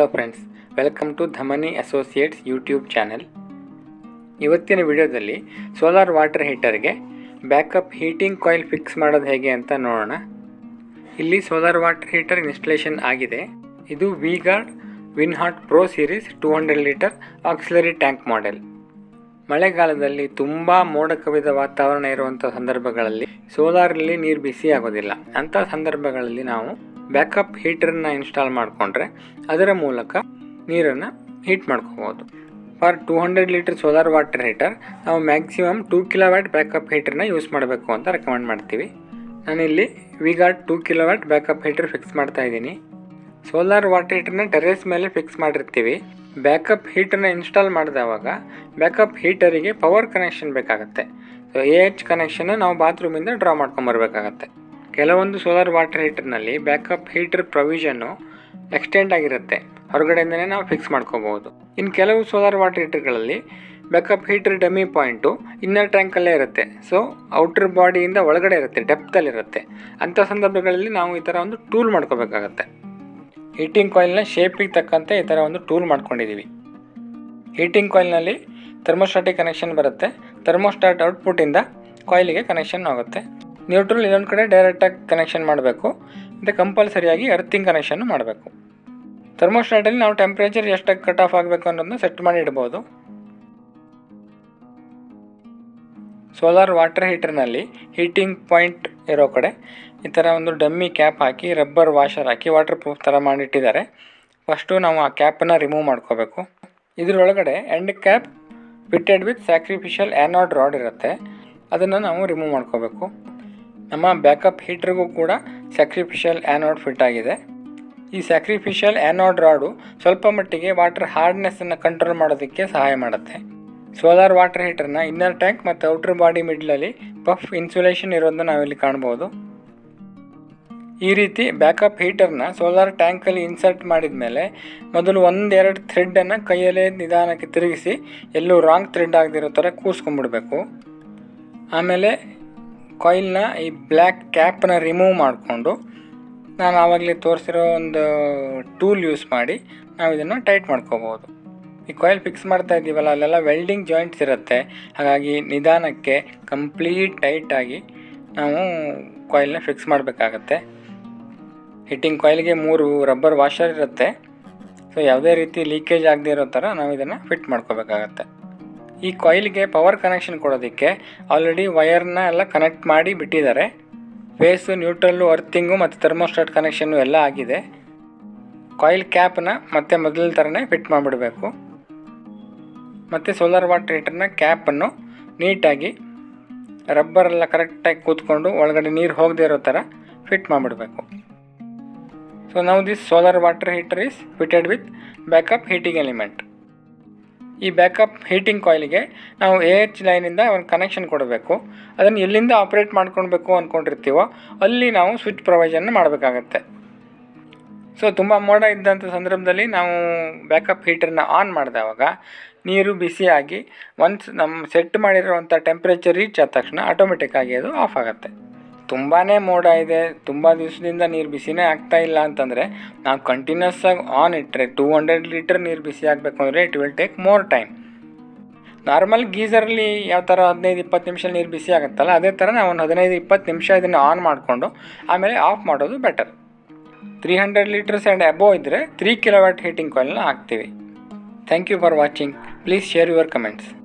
Hello friends, welcome to Dhamani Associates YouTube channel. ಇವತ್ತಿನ ವಿಡಿಯೋದಲ್ಲಿ solar water ಹೀಟರ್ಗೆ ಬ್ಯಾಕಪ್ ಹೀಟಿಂಗ್ ಕಾಯಿಲ್ ಫಿಕ್ಸ್ ಮಾಡೋದು ಹೇಗೆ ಅಂತ ನೋಡೋಣ. ಇಲ್ಲಿ ಸೋಲಾರ್ ವಾಟರ್ ಹೀಟರ್ ಇನ್ಸ್ಟಾಲೇಷನ್ ಆಗಿದೆ. ಇದು vguard Winhot Pro series 200 litre auxiliary tank model. ಮಳೆಗಾಲದಲ್ಲಿ ತುಂಬ ಮೋಡ ಕವಿದ ವಾತಾವರಣ ಇರುವಂಥ ಸಂದರ್ಭಗಳಲ್ಲಿ ಸೋಲಾರಲ್ಲಿ ನೀರು ಬಿಸಿ ಆಗೋದಿಲ್ಲ. ಅಂಥ ಸಂದರ್ಭಗಳಲ್ಲಿ ನಾವು ಬ್ಯಾಕಪ್ ಹೀಟರ್ನ ಇನ್ಸ್ಟಾಲ್ ಮಾಡಿಕೊಂಡ್ರೆ ಅದರ ಮೂಲಕ ನೀರನ್ನು ಹೀಟ್ ಮಾಡ್ಕೋಬೋದು. For 200 litre solar water heater ನಾವು ಮ್ಯಾಕ್ಸಿಮಮ್ 2 ಕಿಲೋವ್ಯಾಟ್ ಬ್ಯಾಕಪ್ ಹೀಟರ್ನ ಯೂಸ್ ಮಾಡಬೇಕು ಅಂತ ರೆಕಮೆಂಡ್ ಮಾಡ್ತೀವಿ. ನಾನಿಲ್ಲಿ vguard 2 kilowatt backup heater fix ಮಾಡ್ತಾ ಇದ್ದೀನಿ. ಸೋಲಾರ್ ವಾಟರ್ ಹೀಟರ್ನ ಟೆರೇಸ್ ಮೇಲೆ ಫಿಕ್ಸ್ ಮಾಡಿರ್ತೀವಿ. ಬ್ಯಾಕಪ್ ಹೀಟರ್ನ ಇನ್ಸ್ಟಾಲ್ ಮಾಡಿದವಾಗ ಬ್ಯಾಕಪ್ ಹೀಟರಿಗೆ ಪವರ್ ಕನೆಕ್ಷನ್ ಬೇಕಾಗುತ್ತೆ. ಸೊ AH ಕನೆಕ್ಷನ್ ನಾವು ಬಾತ್ರೂಮಿಂದ ಡ್ರಾ ಮಾಡ್ಕೊಂಬರ್ಬೇಕಾಗತ್ತೆ. ಕೆಲವೊಂದು ಸೋಲಾರ್ ವಾಟರ್ ಹೀಟರ್ನಲ್ಲಿ ಬ್ಯಾಕಪ್ ಹೀಟರ್ ಪ್ರೊವಿಷನ್ನು ಎಕ್ಸ್ಟೆಂಡ್ ಆಗಿರುತ್ತೆ, ಹೊರಗಡೆಯಿಂದನೇ ನಾವು ಫಿಕ್ಸ್ ಮಾಡ್ಕೋಬಹುದು. ಇನ್ನು ಕೆಲವು solar water ಹೀಟರ್ಗಳಲ್ಲಿ backup heater dummy point inner ಟ್ಯಾಂಕಲ್ಲೇ ಇರುತ್ತೆ. ಸೊ ಔಟರ್ ಬಾಡಿಯಿಂದ ಒಳಗಡೆ ಇರುತ್ತೆ, ಡೆಪ್ತಲ್ಲಿರುತ್ತೆ. ಅಂಥ ಸಂದರ್ಭಗಳಲ್ಲಿ ನಾವು ಈ ಥರ ಒಂದು ಟೂಲ್ ಮಾಡ್ಕೋಬೇಕಾಗತ್ತೆ. ಹೀಟಿಂಗ್ ಕಾಯಿಲ್ನ ಶೇಪಿಗೆ ತಕ್ಕಂತೆ ಈ ಥರ ಒಂದು ಟೂಲ್ ಮಾಡ್ಕೊಂಡಿದ್ದೀವಿ. ಹೀಟಿಂಗ್ ಕಾಯಿಲ್ನಲ್ಲಿ ಥರ್ಮೋಸ್ಟಾಟಿಕ್ ಕನೆಕ್ಷನ್ ಬರುತ್ತೆ. ಥರ್ಮೋಸ್ಟಾಟ್ ಔಟ್ಪುಟ್ಟಿಂದ ಕಾಯಿಲಿಗೆ ಕನೆಕ್ಷನ್ ಆಗುತ್ತೆ. ನ್ಯೂಟ್ರಲ್ ಇನ್ನೊಂದು ಕಡೆ ಡೈರೆಕ್ಟಾಗಿ ಕನೆಕ್ಷನ್ ಮಾಡಬೇಕು. ಮತ್ತು ಕಂಪಲ್ಸರಿಯಾಗಿ ಅರ್ಥಿಂಗ್ ಕನೆಕ್ಷನ್ನು ಮಾಡಬೇಕು. ಥರ್ಮೋಸ್ಟಾಟಲ್ಲಿ ನಾವು ಟೆಂಪ್ರೇಚರ್ ಎಷ್ಟಾಗಿ ಕಟ್ ಆಫ್ ಆಗಬೇಕು ಅನ್ನೋದನ್ನ ಸೆಟ್ ಮಾಡಿ ಇಡ್ಬೋದು. ಸೋಲಾರ್ ವಾಟರ್ ಹೀಟರ್ನಲ್ಲಿ ಹೀಟಿಂಗ್ ಪಾಯಿಂಟ್ ಇರೋ ಕಡೆ ಈ ಥರ ಒಂದು ಡಮ್ಮಿ ಕ್ಯಾಪ್ ಹಾಕಿ ರಬ್ಬರ್ ವಾಷರ್ ಹಾಕಿ ವಾಟರ್ ಪ್ರೂಫ್ ಥರ ಮಾಡಿಟ್ಟಿದ್ದಾರೆ. ಫಸ್ಟು ನಾವು ಆ ಕ್ಯಾಪನ್ನು ರಿಮೂವ್ ಮಾಡ್ಕೋಬೇಕು. ಇದರೊಳಗಡೆ end cap fitted with sacrificial anode rod ಇರುತ್ತೆ, ಅದನ್ನು ನಾವು ರಿಮೂವ್ ಮಾಡ್ಕೋಬೇಕು. ನಮ್ಮ ಬ್ಯಾಕಪ್ ಹೀಟರ್ಗೂ ಕೂಡ ಸ್ಯಾಕ್ರಿಫಿಷಿಯಲ್ ಆ್ಯನೋಡ್ ಫಿಟ್ ಆಗಿದೆ. ಈ ಸ್ಯಾಕ್ರಿಫಿಷಿಯಲ್ ಆ್ಯನೋಡ್ ರಾಡು ಸ್ವಲ್ಪ ಮಟ್ಟಿಗೆ ವಾಟರ್ ಹಾರ್ಡ್ನೆಸ್ಸನ್ನು ಕಂಟ್ರೋಲ್ ಮಾಡೋದಕ್ಕೆ ಸಹಾಯ ಮಾಡುತ್ತೆ. ಸೋಲಾರ್ ವಾಟರ್ ಹೀಟರ್ನ ಇನ್ನರ್ ಟ್ಯಾಂಕ್ ಮತ್ತು ಔಟರ್ ಬಾಡಿ ಮಿಡ್ಲಲ್ಲಿ ಪಫ್ ಇನ್ಸುಲೇಷನ್ ಇರೋದನ್ನ ನಾವಿಲ್ಲಿ ಕಾಣ್ಬೋದು. ಈ ರೀತಿ ಬ್ಯಾಕಪ್ ಹೀಟರ್ನ ಸೋಲಾರ್ ಟ್ಯಾಂಕಲ್ಲಿ ಇನ್ಸರ್ಟ್ ಮಾಡಿದ ಮೇಲೆ ಮೊದಲು 1-2 ಥ್ರೆಡ್ಡನ್ನು ಕೈಯಲ್ಲೇ ನಿಧಾನಕ್ಕೆ ತಿರುಗಿಸಿ ಎಲ್ಲೂ ರಾಂಗ್ ಥ್ರೆಡ್ ಆಗದಿರೋ ಥರ ಕೂರಿಸ್ಕೊಂಡ್ಬಿಡ್ಬೇಕು. ಆಮೇಲೆ ಕಾಯಿಲ್ನ ಈ ಬ್ಲ್ಯಾಕ್ ಕ್ಯಾಪನ್ನ ರಿಮೂವ್ ಮಾಡಿಕೊಂಡು ನಾನು ಆವಾಗಲೇ ತೋರಿಸಿರೋ ಒಂದು ಟೂಲ್ ಯೂಸ್ ಮಾಡಿ ನಾವು ಇದನ್ನು ಟೈಟ್ ಮಾಡ್ಕೋಬೋದು. ಈ ಕಾಯಿಲ್ ಫಿಕ್ಸ್ ಮಾಡ್ತಾ ಇದ್ದೀವಲ್ಲ, ಅಲ್ಲೆಲ್ಲ ವೆಲ್ಡಿಂಗ್ ಜಾಯಿಂಟ್ಸ್ ಇರುತ್ತೆ. ಹಾಗಾಗಿ ನಿಧಾನಕ್ಕೆ ಕಂಪ್ಲೀಟ್ ಟೈಟಾಗಿ ನಾವು ಕಾಯಿಲ್ನ ಫಿಕ್ಸ್ ಮಾಡಬೇಕಾಗತ್ತೆ. ಹೀಟಿಂಗ್ ಕಾಯಿಲ್ಗೆ 3 ರಬ್ಬರ್ ವಾಷರ್ ಇರುತ್ತೆ. ಸೊ ಯಾವುದೇ ರೀತಿ ಲೀಕೇಜ್ ಆಗದೆ ಇರೋ ಥರ ನಾವು ಇದನ್ನು ಫಿಟ್ ಮಾಡ್ಕೋಬೇಕಾಗತ್ತೆ. ಈ ಕಾಯಿಲ್ಗೆ ಪವರ್ ಕನೆಕ್ಷನ್ ಕೊಡೋದಕ್ಕೆ ಆಲ್ರೆಡಿ ವಯರ್ನ ಎಲ್ಲ ಕನೆಕ್ಟ್ ಮಾಡಿ ಬಿಟ್ಟಿದ್ದಾರೆ. ಫೇಸು, ನ್ಯೂಟ್ರಲ್ಲು, ಅರ್ಥಿಂಗು ಮತ್ತು ಥರ್ಮೋಸ್ಟಾಟ್ ಕನೆಕ್ಷನ್ನು ಎಲ್ಲ ಆಗಿದೆ. ಕಾಯಿಲ್ ಕ್ಯಾಪನ್ನ ಮತ್ತೆ ಮೊದಲ ಥರನೇ ಫಿಟ್ ಮಾಡಿಬಿಡಬೇಕು. ಮತ್ತು ಸೋಲಾರ್ ವಾಟರ್ ಹೀಟರ್ನ ಕ್ಯಾಪನ್ನು ನೀಟಾಗಿ ರಬ್ಬರೆಲ್ಲ ಕರೆಕ್ಟಾಗಿ ಕೂತ್ಕೊಂಡು ಒಳಗಡೆ ನೀರು ಹೋಗದೆ ಇರೋ ಥರ ಫಿಟ್ ಮಾಡಿಬಿಡಬೇಕು. So now this solar water heater is fitted with backup heating element. ಈ ಬ್ಯಾಕಪ್ ಹೀಟಿಂಗ್ ಕಾಯಿಲಿಗೆ ನಾವು AH ಲೈನಿಂದ ಒಂದು ಕನೆಕ್ಷನ್ ಕೊಡಬೇಕು. ಅದನ್ನು ಎಲ್ಲಿಂದ ಆಪ್ರೇಟ್ ಮಾಡ್ಕೊಳ್ಬೇಕು ಅಂದ್ಕೊಂಡಿರ್ತೀವೋ ಅಲ್ಲಿ ನಾವು ಸ್ವಿಚ್ ಪ್ರೊವೈಷನ್ ಮಾಡಬೇಕಾಗತ್ತೆ. ಸೊ ತುಂಬ ಮೋಡ ಇದ್ದಂಥ ಸಂದರ್ಭದಲ್ಲಿ ನಾವು ಬ್ಯಾಕಪ್ ಹೀಟರ್ನ ಆನ್ ಮಾಡಿದವಾಗ ನೀರು ಬಿಸಿಯಾಗಿ ಒನ್ಸ್ ನಮ್ಮ ಸೆಟ್ ಮಾಡಿರೋವಂಥ ಟೆಂಪ್ರೇಚರ್ ರೀಚ್ ಆದ ತಕ್ಷಣ ಆಟೋಮೆಟಿಕ್ಕಾಗಿ ಅದು ಆಫ್ ಆಗುತ್ತೆ. ತುಂಬಾ ಮೋಡ ಇದೆ, ತುಂಬ ದಿವಸದಿಂದ ನೀರು ಬಿಸಿನೇ ಆಗ್ತಾ ಇಲ್ಲ ಅಂತಂದರೆ ನಾವು ಕಂಟಿನ್ಯೂಸ್ ಆಗಿ ಆನ್ ಇಟ್ಟರೆ 200 ಲೀಟರ್ ನೀರು ಬಿಸಿ ಆಗಬೇಕು ಅಂದರೆ it will take more time. Normal ಗೀಸರಲ್ಲಿ ಯಾವ ಥರ 15-20 ನಿಮಿಷ ನೀರು ಬಿಸಿ ಆಗುತ್ತಲ್ಲ, ಅದೇ ಥರ ನಾವು ಒಂದು 15-20 ನಿಮಿಷ ಇದನ್ನು ಆನ್ ಮಾಡಿಕೊಂಡು ಆಮೇಲೆ ಆಫ್ ಮಾಡೋದು ಬೆಟರ್. 300 ಲೀಟರ್ಸ್ ಆ್ಯಂಡ್ ಅಬೋವ್ ಇದ್ದರೆ 3 ಕಿಲೋವ್ಯಾಟ್ ಹೀಟಿಂಗ್ ಕಾಯಿಲ್ನ ಹಾಕ್ತೀವಿ. Thank you for watching. Please share your comments.